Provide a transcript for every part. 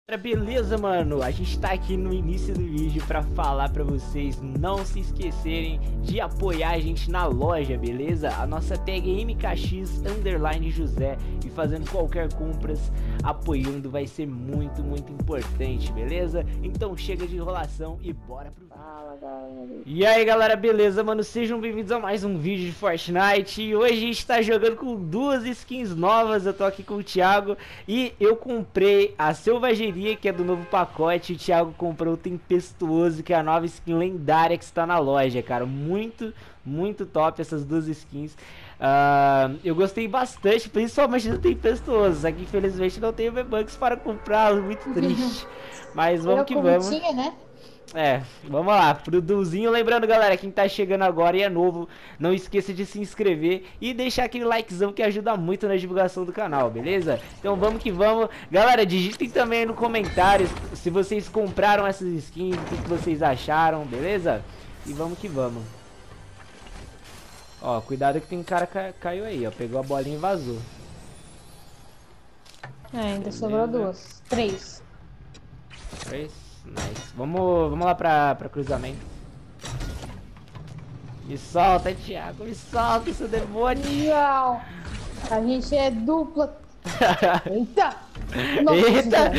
Beleza, mano? A gente tá aqui no início do vídeo pra falar pra vocês não se esquecerem de apoiar a gente na loja, beleza? A nossa tag é MKX_José e fazendo qualquer compras, apoiando vai ser muito importante, beleza? Então chega de enrolação e bora pro vídeo. E aí, galera, beleza, mano? Sejam bem-vindos a mais um vídeo de Fortnite. E hoje a gente tá jogando com duas skins novas. Eu tô aqui com o Thiago e eu comprei a Selvageria, que é do novo pacote. O Thiago comprou o Tempestuoso, que é a nova skin lendária que está na loja, cara. Muito top essas duas skins. Eu gostei bastante, principalmente do Tempestuoso. Só que infelizmente não tenho V-Bucks para comprá-lo, muito triste. Mas vamos que vamos. Tinha, né? Vamos lá, produzinho. Lembrando, galera, quem tá chegando agora e é novo, não esqueça de se inscrever e deixar aquele likezão que ajuda muito na divulgação do canal, beleza? Então vamos que vamos. Galera, digitem também aí no comentário se vocês compraram essas skins, o que vocês acharam, beleza? E vamos que vamos. Ó, cuidado que tem um cara caiu aí, ó, pegou a bolinha e vazou. Ainda sobrou duas. Três. Nice. Vamos lá pra cruzamento. Me solta, Thiago. Me solta, seu demônio. Não. A gente é dupla. Eita. Eita.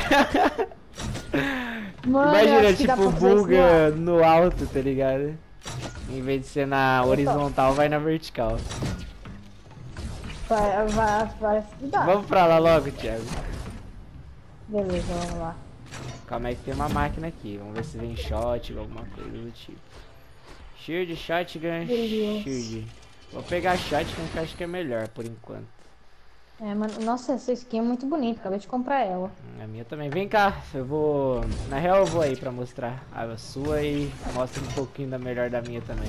Mano, imagina, tipo, buga no alto, tá ligado? Em vez de ser na horizontal, vai na vertical. Vai. Vamos pra lá logo, Thiago. Beleza, vamos lá. Calma aí que tem uma máquina aqui. Vamos ver se vem shot ou alguma coisa do tipo. Shield, shotgun, shield. Vou pegar shotgun que eu acho que é melhor por enquanto. Mano, nossa, essa skin é muito bonita. Acabei de comprar ela. A minha também. Vem cá, eu vou... Na real eu vou aí pra mostrar a sua e mostra um pouquinho da melhor da minha também.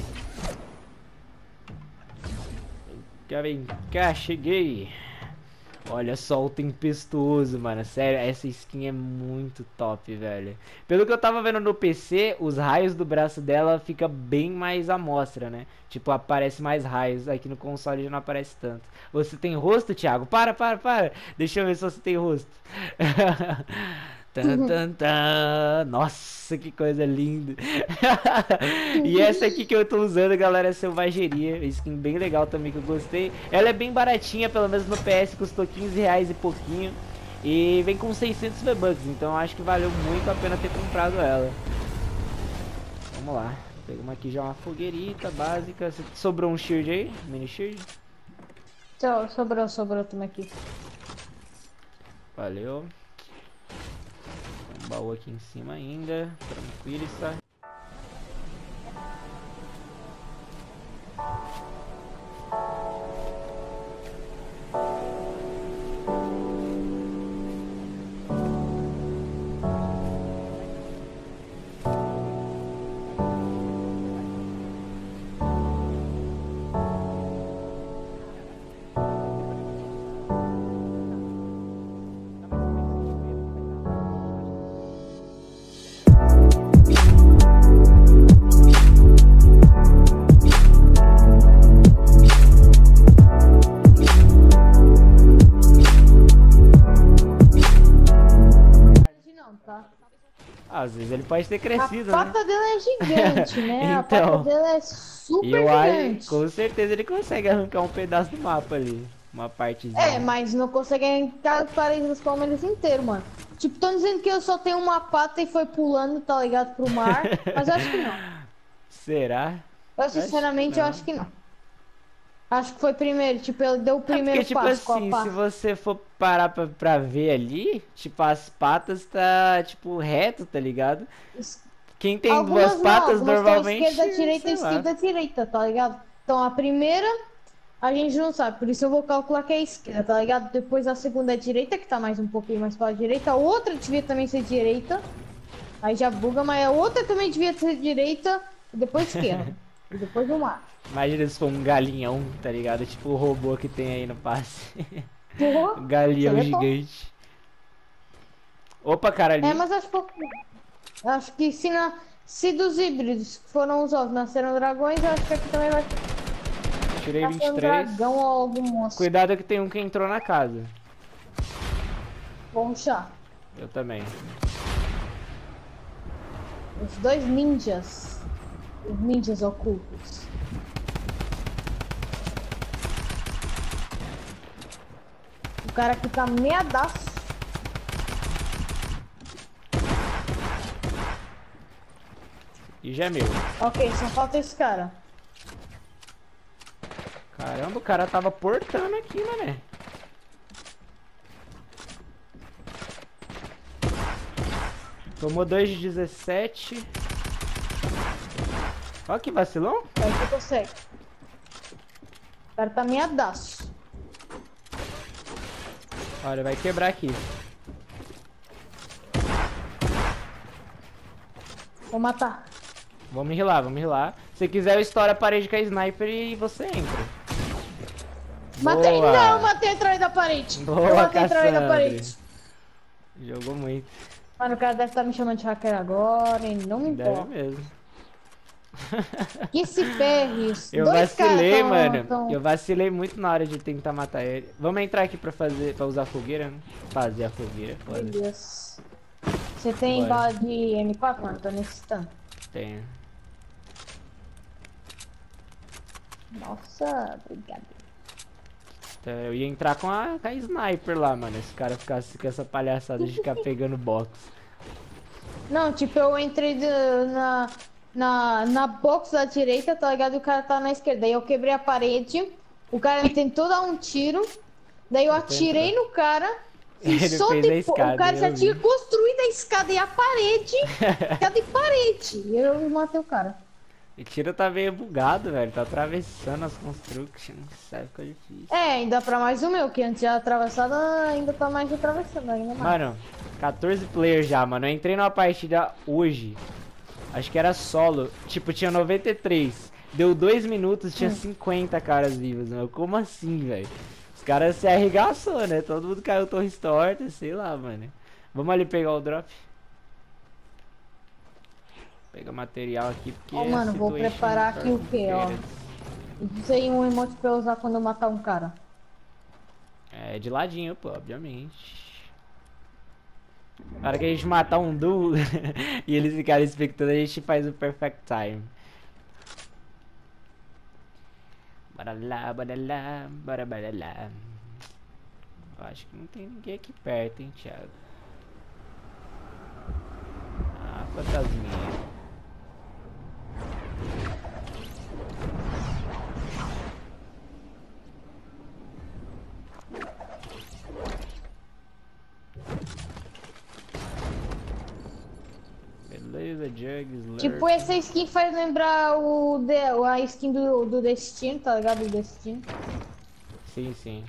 Vem cá, cheguei. Olha só o Tempestuoso, mano. Sério, essa skin é muito top, velho. Pelo que eu tava vendo no PC, os raios do braço dela fica bem mais à mostra, né? Tipo, aparece mais raios. Aqui no console já não aparece tanto. Você tem rosto, Thiago? Para. Deixa eu ver se você tem rosto. Nossa, que coisa linda. E essa aqui que eu tô usando, galera, é Selvageria. Skin bem legal também que eu gostei. Ela é bem baratinha, pelo menos no PS custou 15 reais e pouquinho. E vem com 600 V-Bucks, então eu acho que valeu muito a pena ter comprado ela. Vamos lá. Pegamos aqui já uma fogueirita básica. Sobrou um shield aí? Mini shield? Sobrou também aqui. Valeu. Um baú aqui em cima ainda, tranquilo, está. Às vezes ele pode ter crescido, a pata dele é gigante, né? Então, a pata dele é super gigante. Com certeza ele consegue arrancar um pedaço do mapa ali. Uma partezinha. Mas não consegue arrancar o Paris dos Palmeiras inteiro, mano. Tipo, estão dizendo que eu só tenho uma pata e foi pulando, tá ligado, pro mar. Mas eu acho que não. Será? Eu sinceramente acho que não. Acho que foi primeiro, tipo, ele deu o primeiro porque, tipo passo assim, com a pata. se você for parar pra ver ali, tipo, as patas tá, tipo, reto, tá ligado? Quem tem duas patas normalmente... Esquerda, direita, tá ligado? Então a primeira, a gente não sabe, por isso eu vou calcular que é a esquerda, tá ligado? Depois a segunda é direita, que tá mais um pouquinho mais pra direita. A outra devia também ser direita. Aí já buga, mas a outra também devia ser direita, e depois esquerda. E depois o mar. Imagina se for um galinhão, tá ligado? Tipo o robô que tem aí no passe. Porra, um galinhão gigante. Opa, cara, ali. mas acho que se dos híbridos que foram os ovos nasceram dragões, eu acho que aqui também vai Tirei nascer 23. um dragão ou algum monstro. Cuidado que tem um que entrou na casa. Vou rushar. Eu também. Os dois ninjas. Os ninjas ocultos. O cara aqui tá meadaço. E já é meu. Ok, só falta esse cara. Caramba, o cara tava portando aqui, mané. Tomou 2 de 17. Olha que vacilão. Vai que consegue. O cara tá meadaço. Olha, vai quebrar aqui. Vou matar. Vamos rilar, vamos rilar. Se quiser, eu estouro a parede com a sniper e você entra. Matei! Boa. Não, matei atrás da parede. Boa, Eu matei atrás da Cassandra. parede. Jogou muito. Mano, o cara deve estar me chamando de hacker agora e não me Deve importa. mesmo. Que se ferre. Eu Dois vacilei, caras mano. Eu vacilei muito na hora de tentar matar ele. Vamos entrar aqui pra usar a fogueira, né? Fazer a fogueira, Meu foda. Deus. Você tem Bora. bala de M4, mano? Tô necessitando. Tenho. Nossa, obrigado. Então, eu ia entrar com a sniper lá, mano. Esse cara ficasse com essa palhaçada de ficar pegando box. Não, tipo, eu entrei na box da direita, tá ligado? E o cara tá na esquerda. Aí eu quebrei a parede. O cara tentou dar um tiro. Daí eu atirei no cara. E Ele só fez a depois. escada, O cara já eu tinha vi. construído a escada e a parede. Escada e parede. E eu matei o cara. E tiro tá meio bugado, velho. Tá atravessando as constructions. Sabe, fica difícil. É, ainda pra mais o meu, que antes já atravessado, ainda tá mais atravessando ainda mais. Mano, 14 players já, mano. Eu entrei numa partida hoje. Acho que era solo. Tipo, tinha 93. Deu 2 minutos, tinha 50 caras vivos, mano. Como assim, velho? Os caras se arregaçou, né? Todo mundo caiu torres tortas, sei lá, mano. Vamos ali pegar o drop. Pega material aqui, porque... Ó, mano, vou situation preparar aqui o que, ó. complicated. Diz aí um emote pra eu usar quando eu matar um cara. É, de ladinho, pô, obviamente. Na hora que a gente matar um duo e eles ficarem expectando, a gente faz o perfect time. Bora lá, bora lá, bora lá. Eu acho que não tem ninguém aqui perto, hein, Thiago. Ah, fantasminha. Beleza, Jugs, Tipo, essa skin faz lembrar a skin do Destino, tá ligado? Do Destino. Sim, sim.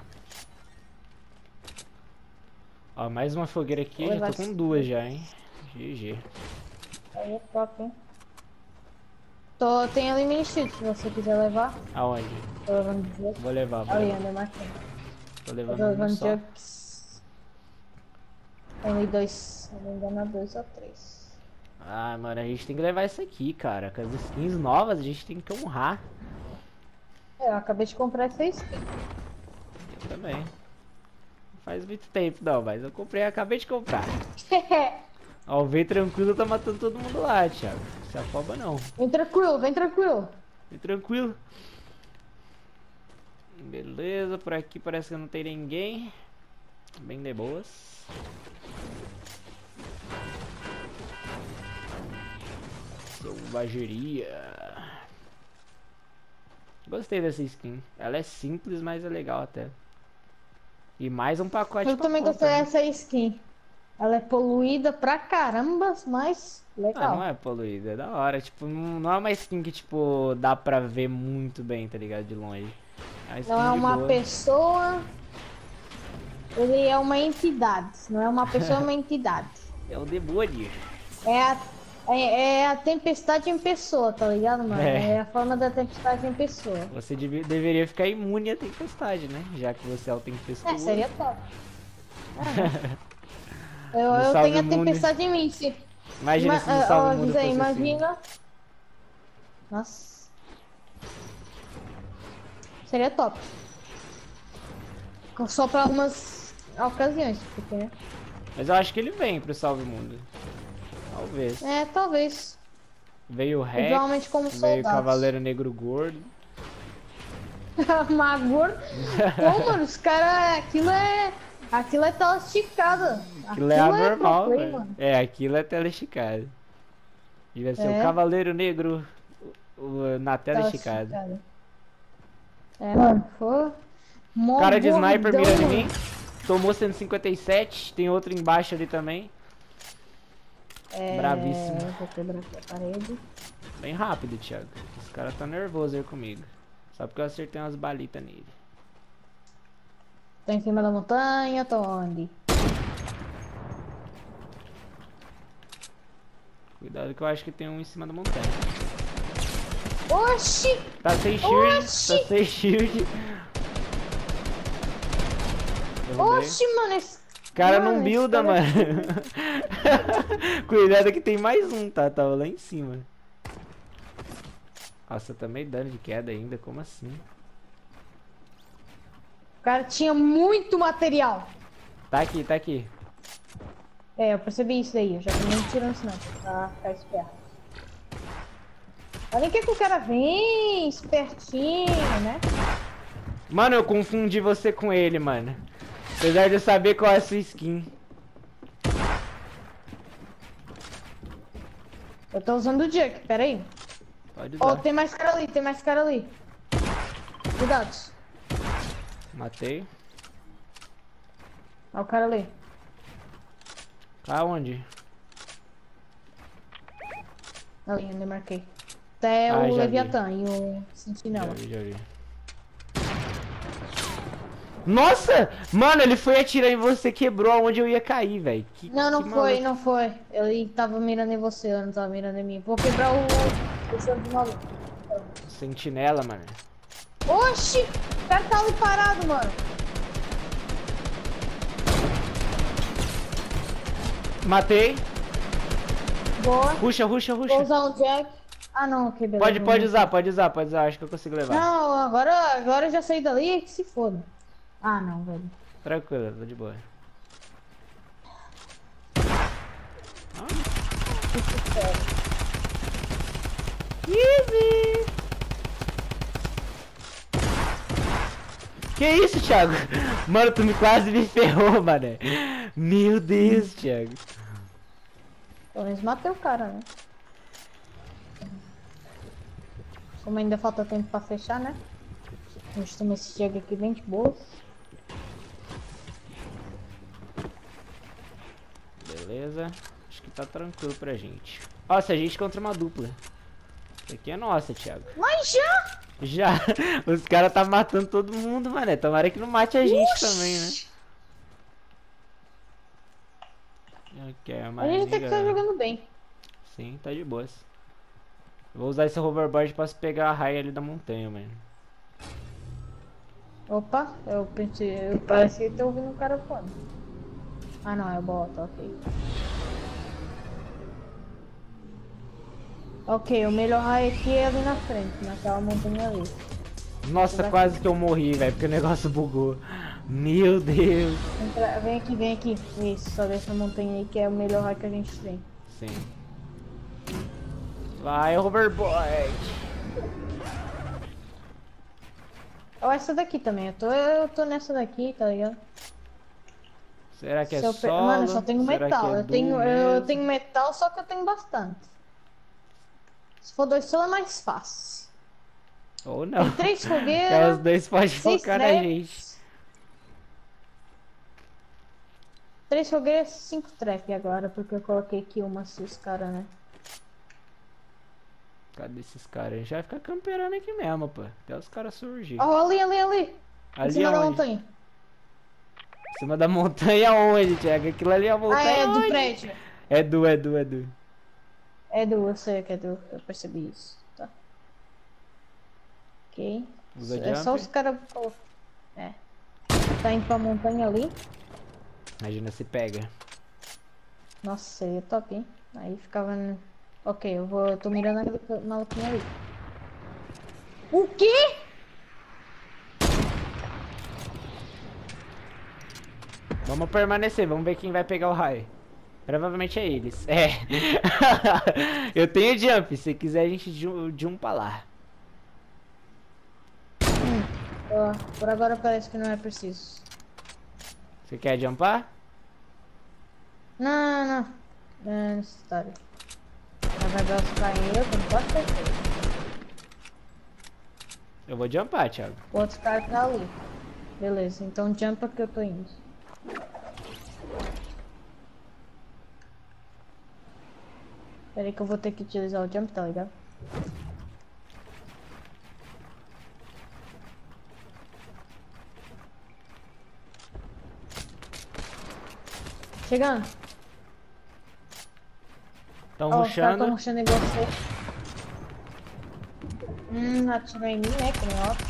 Ó, mais uma fogueira aqui, Oi, já tô com 2 já, hein. GG. Aí é top, hein? Tem ali mini shield, se você quiser levar. Aonde? Tô levando Jugs. Vou levar, vou Ali, levar. anda marcando. Tô Tô levando um levando só. Jugs. Tem ali 2. Se não me engano, 2 ou 3. Ah, mano, a gente tem que levar isso aqui, cara. Com as skins novas, a gente tem que honrar. Eu acabei de comprar essa skin. Eu também. Não faz muito tempo não, mas eu comprei, acabei de comprar. Ó, o Vem Tranquilo tá matando todo mundo lá, Thiago. Não se afoba não. Vem tranquilo, vem tranquilo. Vem tranquilo. Beleza, por aqui parece que não tem ninguém. Bem de boas. Selvageria. Gostei dessa skin. Ela é simples, mas é legal até. E mais um pacote Eu pra também conta, gostei né? dessa skin. Ela é poluída pra caramba, mas Ah, legal. não é poluída, é da hora. Tipo, não é uma skin que, tipo, dá pra ver muito bem, tá ligado? De longe. É uma skin Não é de uma boa. pessoa. Ele é uma entidade. Não é uma pessoa, é uma entidade. É o demônio. É a tempestade em pessoa, tá ligado, mano? É. É a forma da tempestade em pessoa. Você deveria ficar imune à tempestade, né? Já que você é o É, tempestuoso. seria top. No Eu Salve tenho a Mundo. tempestade em mim, se. Imagina se no Salve Mundo José, fosse imagina. Nossa. Seria top. Só pra algumas ocasiões, porque, né? Mas eu acho que ele vem pro Salve Mundo. Talvez. É, talvez. Veio o Rex, Provavelmente como veio o soldados. Cavaleiro Negro Gordo. Magor. Pô, mano, os caras. Aquilo é tela esticada. Aquilo é anormal, pro play, velho. mano. É, aquilo é tela esticada. Devia ser o Cavaleiro Negro na tela esticada. É, mano, foi. Mó Cara de sniper gordão, mirando em mano. mim. Tomou 157. Tem outro embaixo ali também. Bravíssimo. Vou quebrar aqui a parede. Bem rápido, Thiago. Esse cara tá nervoso aí comigo. Só porque eu acertei umas balitas nele. Tô em cima da montanha, tô onde? Cuidado que eu acho que tem um em cima da montanha. Oxi! Tá sem shield, Oxi! tá sem shield. Derrubei. Oxi, mano, esse O cara mano, não esse builda, cara- mano. Cuidado que tem mais um, tá? Tava lá em cima. Nossa, também dano de queda ainda, como assim? O cara tinha muito material. Tá aqui, tá aqui. É, eu percebi isso aí, eu já tô nem tirando isso não, pra ficar esperto. Olha que o cara vem, espertinho, né? Mano, eu confundi você com ele, mano. Apesar de eu saber qual é a sua skin. Eu tô usando o Jack, pera aí. Pode Ó, usar. tem mais cara ali, tem mais cara ali. Cuidado. Matei. Ó o cara ali. Tá onde? Ali, onde eu marquei. Até Ah, o já Leviatã e o Sentinela. Já vi. Nossa! Mano, ele foi atirar em você, quebrou aonde eu ia cair, velho. Não que foi, maluco. não foi. Ele tava mirando em você, eu não tava mirando em mim. Vou quebrar o santo maluco. Sentinela, mano. Oxi! O cara tá ali parado, mano. Matei. Boa. Ruxa. Vou usar um Jack. Ah, não, ok, beleza. Pode usar. Acho que eu consigo levar. Não, agora eu já saí dali, que se foda. Ah, não, velho. Tranquilo, tô de boa. Easy! Que isso, Thiago? Mano, tu quase me ferrou, mané. Meu Deus, Thiago. Pelo menos matei o cara, né? Como ainda falta tempo pra fechar, né? A gente toma esse Jack aqui bem de boa. Beleza. Acho que tá tranquilo pra gente. Nossa, a gente contra uma dupla. Isso aqui é nossa, Thiago. Mas já! Já. Os caras tá matando todo mundo, mané. Tomara que não mate a gente também, né? Ok, A gente tem que estar jogando bem. Sim, tá de boas. Vou usar esse hoverboard pra pegar a raia ali da montanha, mano. Opa, eu pensei, eu parecia ter ouvido um cara voando. Ah não, é o bota, ok. Ok, o melhor raio aqui é ali na frente, naquela montanha ali. Nossa, quase que eu morri, velho, porque o negócio bugou. Meu Deus. Vem aqui. Isso, só dessa montanha aí que é o melhor raio que a gente tem. Sim. Vai, hoverboard. Ó, essa daqui também, eu tô nessa daqui, tá ligado? Será que é Se eu solo? Mano, eu só tenho Será metal. que é Eu tenho, duo eu mesmo? tenho metal, só que eu tenho bastante. Se for 2 solo é mais fácil. Ou não. Tem 3 Porque fogueiras. os dois podem 6 focar na traps. gente. 3 fogueiras, 5 trap agora, porque eu coloquei aqui uma os caras, né? Cadê esses caras? A gente vai ficar camperando aqui mesmo, pô. Até os caras surgirem. Ó, ali. Em Ali cima da aonde? montanha. Em cima da montanha onde, Thiago? Aquilo ali é a Ah, montanha é do onde? prédio. É do. É do, eu sei que é do, eu percebi isso, tá? Ok. Usa É só jump. os caras. É. Tá indo pra montanha ali. Imagina se pega. Nossa, aí é top, hein? Aí ficava. Ok, eu tô mirando aquele maluquinho ali. O quê? Vamos permanecer, vamos ver quem vai pegar o raio. Provavelmente é eles. É. Eu tenho jump, se quiser a gente jumpa lá. Por agora parece que não é preciso. Você quer jumpar? Não. Não é necessário. Vai ver os caras eu, não pode ter. Eu vou jumpar, Thiago. O outro cara tá ali. Beleza, então jumpa que eu tô indo. Pera aí que eu vou ter que utilizar o jump, tá ligado? Chegando. Estão Ó, os caras tão rushando. rushando em você. Atirou em mim, né? Que nem ó.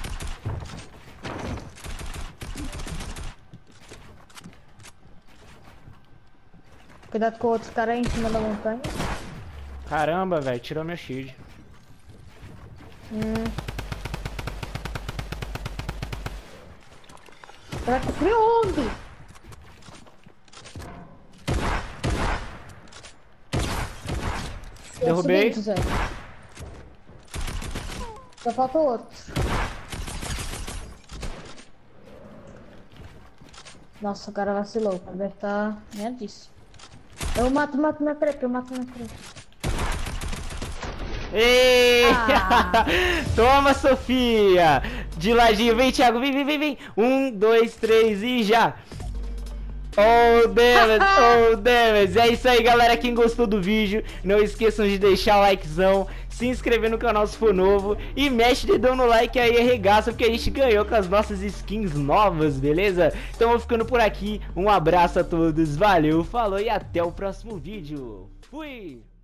Cuidado com o outro cara aí em cima da montanha. Caramba, velho, tirou meu shield. Será que foi onde? Derrubei. Zé. Só falta o outro. Nossa, o cara vacilou. O cara tá meadíssimo. Eu mato minha treta, Ei! Ah. Toma, Sofia! De ladinho, vem, Thiago, vem. 1, 2, 3 e já! Oh, damage! É isso aí, galera. Quem gostou do vídeo, não esqueçam de deixar o likezão, se inscrever no canal se for novo e mexe o dedão no like aí, arregaça, porque a gente ganhou com as nossas skins novas, beleza? Então vou ficando por aqui. Um abraço a todos, valeu, falou e até o próximo vídeo. Fui!